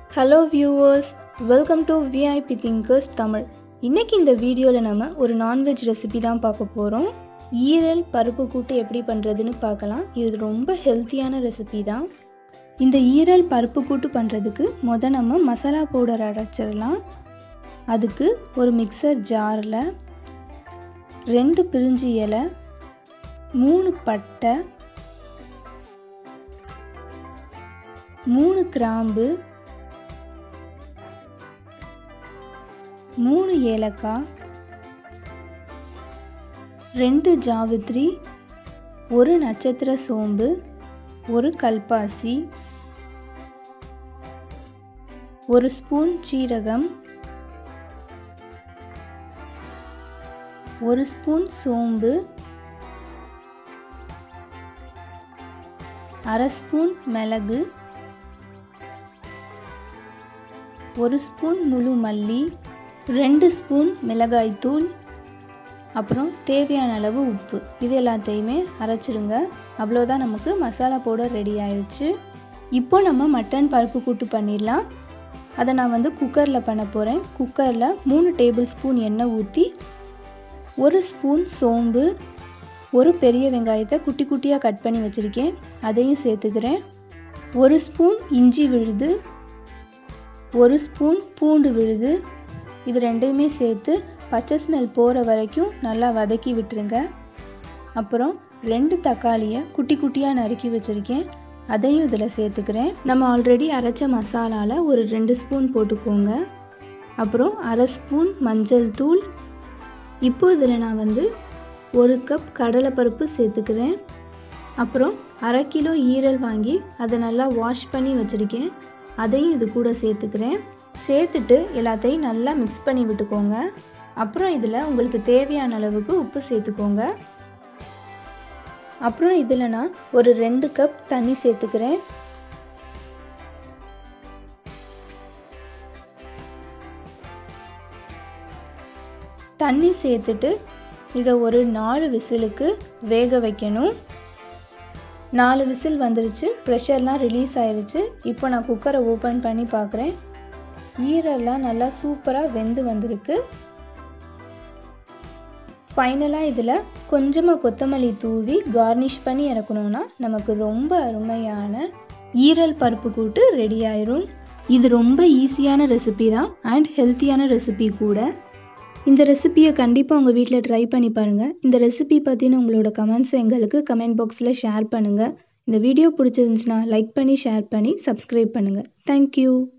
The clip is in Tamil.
Hello viewers, welcome to VIP thinkers Tamil. இன்றைக்கி இந்த வீடியோவில் நம்ம ஒரு நான்வெஜ் ரெசிபி தான் பார்க்க போகிறோம். ஈரல் பருப்பு கூட்டு எப்படி பண்ணுறதுன்னு பார்க்கலாம். இது ரொம்ப ஹெல்த்தியான ரெசிபி தான். இந்த ஈரல் பருப்பு கூட்டு பண்ணுறதுக்கு நம்ம மசாலா பவுடர் அரைச்சிடலாம். அதுக்கு ஒரு மிக்சர் ஜாரில் 2 பிரிஞ்சி இலை, 3 பட்டை, 3 கிராம்பு, 3 ஏலக்காய், 2 ஜாவித்ரி, 1 நட்சத்திர சோம்பு, 1 கல்பாசி, 1 ஸ்பூன் சீரகம், 1 ஸ்பூன் சோம்பு, 1/2 ஸ்பூன் மிளகு, 1 ஸ்பூன் முழு மல்லி, 2 ஸ்பூன் மிளகாய்த்தூள், அப்புறம் தேவையான அளவு உப்பு. இது எல்லாத்தையுமே அரைச்சிடுங்க. அவ்வளோதான், நமக்கு மசாலா பவுடர் ரெடி ஆயிடுச்சு. இப்போ நம்ம மட்டன் பருப்பு கூட்டு பண்ணிடலாம். அதை நான் குக்கரில் பண்ண போகிறேன். குக்கரில் 3 டேபிள் ஸ்பூன் எண்ணெய் ஊற்றி 1 ஸ்பூன் சோம்பு, 1 பெரிய வெங்காயத்தை குட்டி குட்டியாக கட் பண்ணி வச்சுருக்கேன், அதையும் சேர்த்துக்கிறேன். 1 ஸ்பூன் இஞ்சி விழுது, 1 ஸ்பூன் பூண்டு விழுது. இது ரெண்டையுமே சேர்த்து பச்சை ஸ்மெல் போகிற வரைக்கும் நல்லா வதக்கி விட்டுருங்க. அப்புறம் 2 தக்காளியை குட்டி குட்டியாக நறுக்கி வச்சுருக்கேன், அதையும் இதில் சேர்த்துக்கிறேன். நம்ம ஆல்ரெடி அரைச்ச மசாலாவில் ஒரு 2 ஸ்பூன் போட்டுக்கோங்க. அப்புறம் 1/2 ஸ்பூன் மஞ்சள் தூள். இப்போ இதில் நான் 1 கப் கடலைப்பருப்பு சேர்த்துக்கிறேன். அப்புறம் 1/2 கிலோ ஈரல் வாங்கி அதை நல்லா வாஷ் பண்ணி வச்சுருக்கேன், அதையும் இது கூட சேர்த்துக்கிறேன். சேர்த்துட்டு எல்லாத்தையும் நல்லா மிக்ஸ் பண்ணி விட்டுக்கோங்க. அப்புறம் இதில் உங்களுக்கு தேவையான அளவுக்கு உப்பு சேர்த்துக்கோங்க. அப்புறம் இதில் நான் ஒரு 2 கப் தண்ணி சேர்த்துக்கிறேன். தண்ணி சேர்த்துட்டு இதை ஒரு 4 விசிலுக்கு வேக வைக்கணும். 4 விசில் வந்துருச்சு, ப்ரெஷர்லாம் ரிலீஸ் ஆயிடுச்சு. இப்போ நான் குக்கரை ஓப்பன் பண்ணி பார்க்குறேன். ஈரல்லாம் நல்லா சூப்பராக வெந்து வந்திருக்கு. ஃபைனலாக இதில் கொஞ்சமாக கொத்தமல்லி தூவி கார்னிஷ் பண்ணி இறக்கணுன்னா நமக்கு ரொம்ப அருமையான ஈரல் பருப்பு கூட்டு ரெடி ஆயிரும். இது ரொம்ப ஈஸியான ரெசிபி தான் அண்ட் ஹெல்த்தியான ரெசிபி கூட. இந்த ரெசிபியை கண்டிப்பாக உங்கள் வீட்டில் ட்ரை பண்ணி பாருங்கள். இந்த ரெசிபி பற்றின உங்களோட கமெண்ட்ஸை எங்களுக்கு கமெண்ட் பாக்ஸில் ஷேர் பண்ணுங்கள். இந்த வீடியோ பிடிச்சிருந்துச்சுன்னா லைக் பண்ணி, ஷேர் பண்ணி, சப்ஸ்கிரைப் பண்ணுங்கள். தேங்க்யூ.